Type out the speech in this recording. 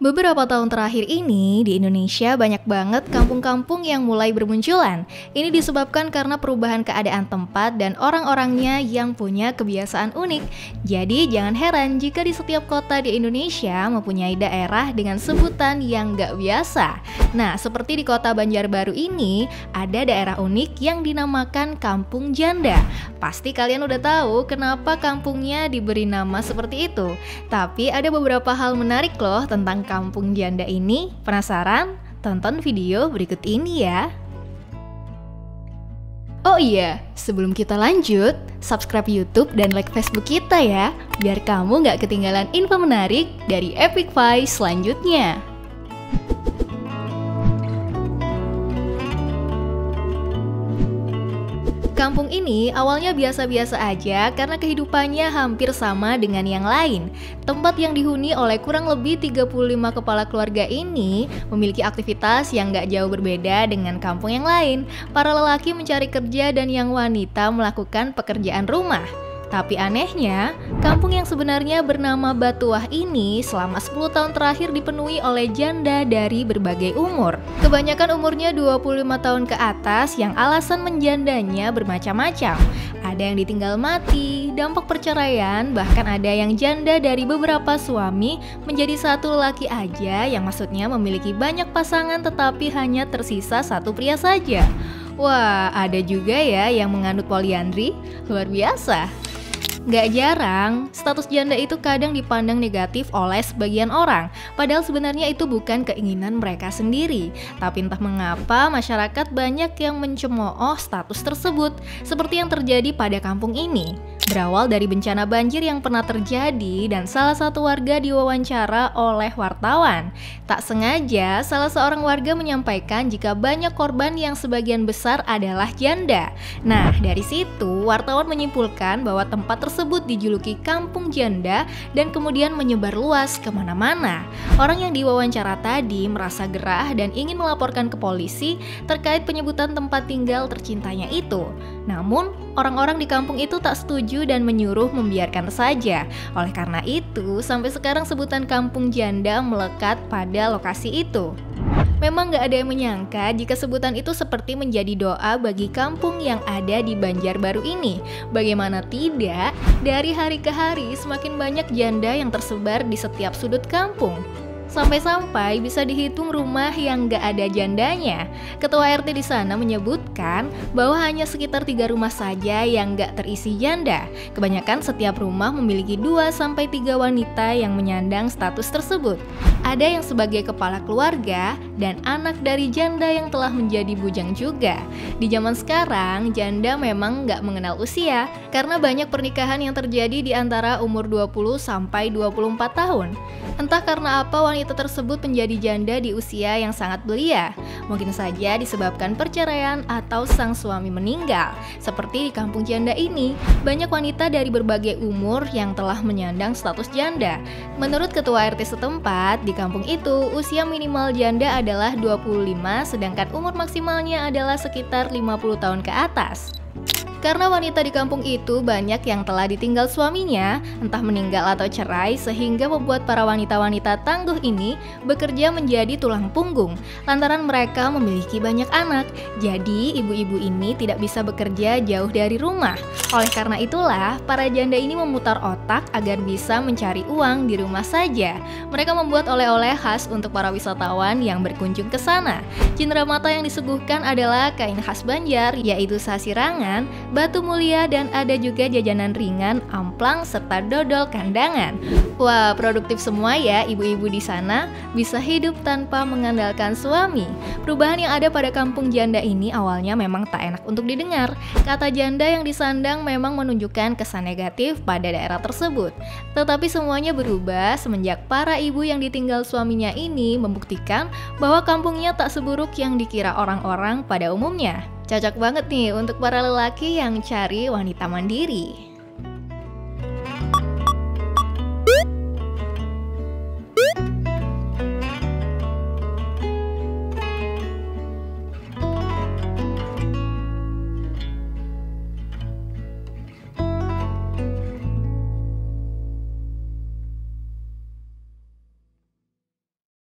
Beberapa tahun terakhir ini, di Indonesia banyak banget kampung-kampung yang mulai bermunculan. Ini disebabkan karena perubahan keadaan tempat dan orang-orangnya yang punya kebiasaan unik. Jadi jangan heran jika di setiap kota di Indonesia mempunyai daerah dengan sebutan yang gak biasa. Nah, seperti di kota Banjarbaru ini, ada daerah unik yang dinamakan Kampung Janda. Pasti kalian udah tahu kenapa kampungnya diberi nama seperti itu. Tapi ada beberapa hal menarik loh tentang Kampung Janda ini. Penasaran? Tonton video berikut ini ya. Oh iya, sebelum kita lanjut, subscribe YouTube dan like Facebook kita ya, biar kamu gak ketinggalan info menarik dari Epic Files selanjutnya. Kampung ini awalnya biasa-biasa aja karena kehidupannya hampir sama dengan yang lain. Tempat yang dihuni oleh kurang lebih 35 kepala keluarga ini memiliki aktivitas yang gak jauh berbeda dengan kampung yang lain. Para lelaki mencari kerja dan yang wanita melakukan pekerjaan rumah. Tapi anehnya, kampung yang sebenarnya bernama Batuah ini selama 10 tahun terakhir dipenuhi oleh janda dari berbagai umur. Kebanyakan umurnya 25 tahun ke atas yang alasan menjandanya bermacam-macam. Ada yang ditinggal mati, dampak perceraian, bahkan ada yang janda dari beberapa suami menjadi satu lelaki aja yang maksudnya memiliki banyak pasangan tetapi hanya tersisa satu pria saja. Wah, ada juga ya yang menganut poliandri, luar biasa. Gak jarang, status janda itu kadang dipandang negatif oleh sebagian orang, padahal sebenarnya itu bukan keinginan mereka sendiri. Tapi entah mengapa masyarakat banyak yang mencemooh status tersebut, seperti yang terjadi pada kampung ini. Berawal dari bencana banjir yang pernah terjadi dan salah satu warga diwawancara oleh wartawan. Tak sengaja, salah seorang warga menyampaikan jika banyak korban yang sebagian besar adalah janda. Nah, dari situ wartawan menyimpulkan bahwa tempat tersebut dijuluki Kampung Janda dan kemudian menyebar luas kemana-mana. Orang yang diwawancara tadi merasa gerah dan ingin melaporkan ke polisi terkait penyebutan tempat tinggal tercintanya itu. Namun, orang-orang di kampung itu tak setuju dan menyuruh membiarkan saja. Oleh karena itu, sampai sekarang sebutan Kampung Janda melekat pada lokasi itu. Memang gak ada yang menyangka jika sebutan itu seperti menjadi doa bagi kampung yang ada di Banjarbaru ini. Bagaimana tidak, dari hari ke hari semakin banyak janda yang tersebar di setiap sudut kampung. Sampai-sampai bisa dihitung rumah yang gak ada jandanya. Ketua RT di sana menyebutkan bahwa hanya sekitar 3 rumah saja yang gak terisi janda. Kebanyakan setiap rumah memiliki 2-3 wanita yang menyandang status tersebut. Ada yang sebagai kepala keluarga dan anak dari janda yang telah menjadi bujang juga. Di zaman sekarang, janda memang gak mengenal usia karena banyak pernikahan yang terjadi di antara umur 20-24 tahun. Entah karena apa wanita tersebut menjadi janda di usia yang sangat belia. Mungkin saja disebabkan perceraian atau sang suami meninggal. Seperti di kampung janda ini, banyak wanita dari berbagai umur yang telah menyandang status janda. Menurut ketua RT setempat, di kampung itu usia minimal janda adalah 25, sedangkan umur maksimalnya adalah sekitar 50 tahun ke atas. Karena wanita di kampung itu banyak yang telah ditinggal suaminya, entah meninggal atau cerai, sehingga membuat para wanita-wanita tangguh ini bekerja menjadi tulang punggung, lantaran mereka memiliki banyak anak. Jadi, ibu-ibu ini tidak bisa bekerja jauh dari rumah. Oleh karena itulah, para janda ini memutar otak agar bisa mencari uang di rumah saja. Mereka membuat oleh-oleh khas untuk para wisatawan yang berkunjung ke sana. Cenderamata yang disuguhkan adalah kain khas Banjar, yaitu sasirangan, batu mulia, dan ada juga jajanan ringan, amplang, serta dodol kandangan. Wah, produktif semua ya ibu-ibu di sana, bisa hidup tanpa mengandalkan suami. Perubahan yang ada pada kampung janda ini awalnya memang tak enak untuk didengar. Kata janda yang disandang memang menunjukkan kesan negatif pada daerah tersebut. Tetapi semuanya berubah semenjak para ibu yang ditinggal suaminya ini membuktikan bahwa kampungnya tak seburuk yang dikira orang-orang pada umumnya. Cocok banget nih untuk para lelaki yang cari wanita mandiri.